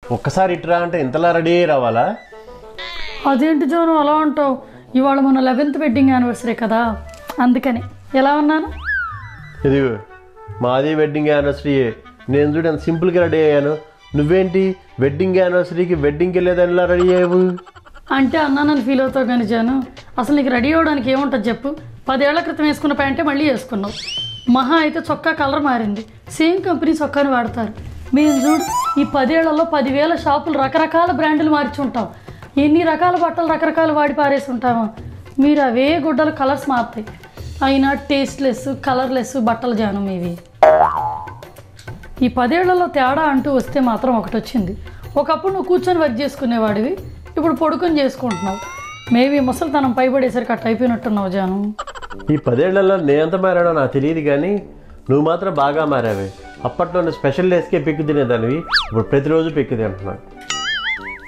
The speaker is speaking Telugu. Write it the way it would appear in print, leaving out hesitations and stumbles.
ఒక్కసారి ఇట్రా అంటే ఇంతలా రెడీ అయ్యి రావాలా? అదేంటి జాను అలా అంటావు? ఇవాళ మన 11th వెడ్డింగ్ యానివర్సరీ కదా, అందుకని. ఎలా ఉన్నాను? ఇది మాది వెడ్డింగ్ యానివర్సరీ. నేను చూడు ఎంత సింపుల్గా రెడీ అయ్యాను. నువ్వేంటి వెడ్డింగ్ యానివర్సరీకి వెడ్డింగ్కి వెళ్ళేదాన్ని ఇలా రెడీ అయ్యావు? అంటే అన్నానని ఫీల్ అవుతావు కానీ జాను, అసలు నీకు రెడీ అవ్వడానికి ఏముంటుంది చెప్పు? 10 ఏళ్ల క్రితం వేసుకున్న ప్యాంటే మళ్ళీ వేసుకున్నావు. మహా అయితే చొక్కా కలర్ మారింది, సేమ్ కంపెనీ చొక్కాని వాడతారు. మేము చూడు ఈ 10 ఏళ్లలో 10,000 షాపులు రకరకాల బ్రాండ్లు మార్చి ఉంటాం. ఎన్ని రకాల బట్టలు రకరకాలు వాడి పారేసి ఉంటామో. మీరు అవే గుడ్డలు కలర్స్ మారుతాయి, అయినా టేస్ట్లెస్ కలర్లెస్ బట్టలు జాను మీవి. ఈ 10 ఏళ్లలో తేడా అంటూ వస్తే మాత్రం ఒకటి వచ్చింది. ఒకప్పుడు నువ్వు కూర్చొని వర్క్ చేసుకునేవాడివి, ఇప్పుడు పడుకొని చేసుకుంటున్నావు. మేబీ ముసలితనం పైబడేసరికి అట్ట అయిపోయినట్టున్నావు జాను. ఈ 10 ఏళ్లలో నేనంత మారాడో నాకు తెలియదు కానీ నువ్వు మాత్రం బాగా మారావే. అప్పట్లో స్పెషల్ డేస్కే పెక్కు తినేదానివి, ఇప్పుడు ప్రతిరోజు పెక్కు తింటున్నావు.